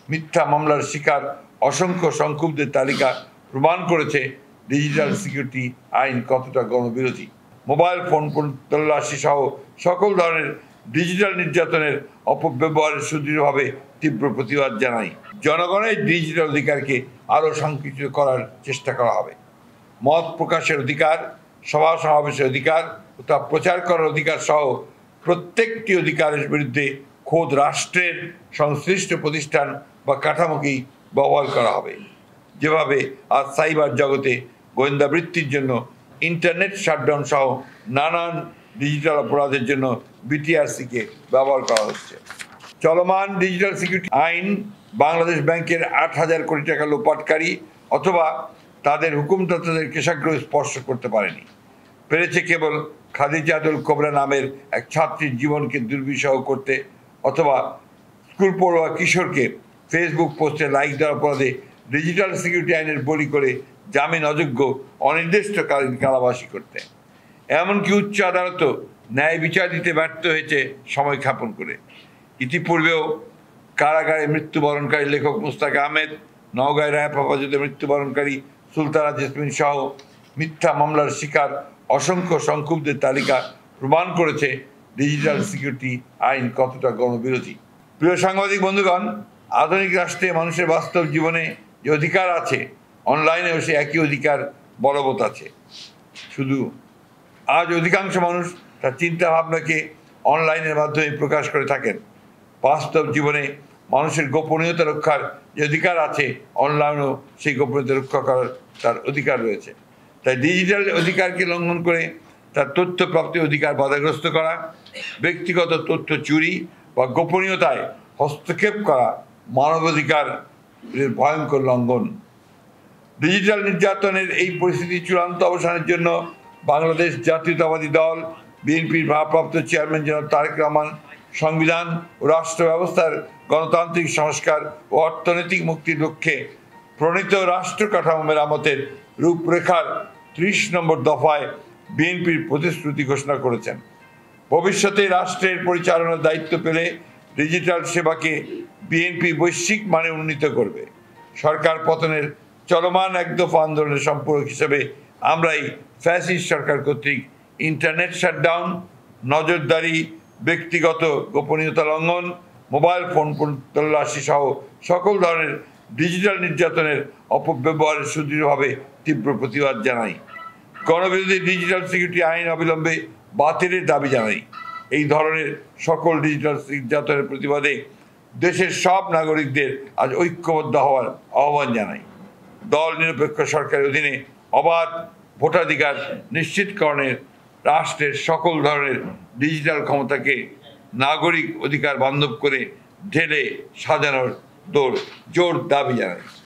মিথ্যা মামলার শিকার অসংখ্য সংক্ষুব্ধের তালিকা প্রমাণ করেছে ডিজিটাল সিকিউরিটি আইন কতটা গণবিরোধী। মোবাইল ফোন তল্লাশি সহ সকল ধরনের ডিজিটাল নির্যাতনের অপব্যবহারের সুদৃঢ়ভাবে তীব্র প্রতিবাদ জানাই। জনগণের ডিজিটাল অধিকারকে আরও সংকুচিত করার চেষ্টা করা হবে। মত প্রকাশের অধিকার, সভা সমাবেশের অধিকার ও তা প্রচার করার অধিকার সহ প্রত্যেকটি অধিকারের বিরুদ্ধে খোদ রাষ্ট্রের সংশ্লিষ্ট প্রতিষ্ঠান বা কাঠামোকেই ব্যবহার করা হবে। যেভাবে আজ সাইবার জগতে গোয়েন্দা বৃত্তির জন্য ইন্টারনেট শাটডাউন সহ নানান ডিজিটাল অপরাধের জন্য বিটিআরসিকে ব্যবহার করা হচ্ছে। চলমান ডিজিটাল সিকিউরিটি আইন বাংলাদেশ ব্যাংকের 8,000 কোটি টাকা লোপাটকারী অথবা তাদের হুকুমদাতাদের কেশাগ্র স্পর্শ করতে পারেনি, পেরেছে কেবল খাদিজাতুল কোবরা নামের এক ছাত্রীর জীবনকে দুর্বিষহ করতে অথবা স্কুল পড়ুয়া কিশোরকে ফেসবুক পোস্টে লাইক দেওয়ার অপরাধে ডিজিটাল সিকিউরিটি আইনের বলি করে জামিন অযোগ্য অনির্দিষ্টকালীন কারাবাসী করতে। এমনকি উচ্চ আদালতও ন্যায় বিচার দিতে ব্যর্থ হয়েছে সময় ক্ষেপণ করে। ইতিপূর্বেও কারাগারে মৃত্যুবরণকারী লেখক মুস্তাক আহমেদ, নওগাঁয় রায় হেফাজতে মৃত্যুবরণকারী সুলতানা জেসমিন সহ মিথ্যা মামলার শিকার অসংখ্য সংক্ষুব্ধের তালিকা প্রমাণ করেছে ডিজিটাল সিকিউরিটি আইন কতটা গণবিরোধী। প্রিয় সাংবাদিক বন্ধুগণ, আধুনিক রাষ্ট্রে মানুষের বাস্তব জীবনে যে অধিকার আছে, অনলাইনেও সে একই অধিকার বলবৎ আছে। শুধু আজ অধিকাংশ মানুষ তার চিন্তা ভাবনাকে অনলাইনের মাধ্যমে প্রকাশ করে থাকেন। বাস্তব জীবনে মানুষের গোপনীয়তা রক্ষার যে অধিকার আছে, অনলাইনেও সেই গোপনীয়তা রক্ষা করার তার অধিকার রয়েছে। তাই ডিজিটাল অধিকারকে লঙ্ঘন করে তার তথ্য প্রাপ্তির অধিকার বাধাগ্রস্ত করা, ব্যক্তিগত তথ্য চুরি বা গোপনীয়তায় হস্তক্ষেপ করা মানবাধিকারের ভয়ঙ্কর লঙ্ঘন। ডিজিটাল নির্যাতনের এই পরিস্থিতি চূড়ান্ত অবসানের জন্য বাংলাদেশ জাতীয়তাবাদী দল বিএনপির ভারপ্রাপ্ত চেয়ারম্যান জনাব তারেক রহমান সংবিধান ও রাষ্ট্র ব্যবস্থার গণতান্ত্রিক সংস্কার ও অর্থনৈতিক মুক্তির লক্ষ্যে প্রণীত রাষ্ট্র কাঠামো মেরামতের রূপরেখার 30 নম্বর দফায় বিএনপির প্রতিশ্রুতি ঘোষণা করেছেন। ভবিষ্যতে রাষ্ট্রের পরিচালনার দায়িত্ব পেলে ডিজিটাল সেবাকে বিএনপি বৈশ্বিক মানে উন্নীত করবে। সরকার পতনের চলমান একদফা আন্দোলনের সম্পূরক হিসেবে আমরাই ফ্যাসিস্ট সরকার কর্তৃক ইন্টারনেট শাটডাউন, নজরদারি, ব্যক্তিগত গোপনীয়তা লঙ্ঘন, মোবাইল ফোন তল্লাশি সহ সকল ধরনের ডিজিটাল নির্যাতনের অপব্যবহারের সুদৃঢ়ভাবে তীব্র প্রতিবাদ জানাই। গণবিরোধী ডিজিটাল সিকিউরিটি আইন অবিলম্বে বাতিলের দাবি জানাই। এই ধরনের সকল ডিজিটাল নির্যাতনের প্রতিবাদে দেশের সব নাগরিকদের আজ ঐক্যবদ্ধ হওয়ার আহ্বান জানাই। দল নিরপেক্ষ সরকারের অধীনে অবাধ ভোটাধিকার নিশ্চিতকরণের রাষ্ট্রের সকল ধরনের ডিজিটাল ক্ষমতাকে নাগরিক অধিকার বান্ধব করে ঢেলে সাজানোর জোর দাবি জানাই।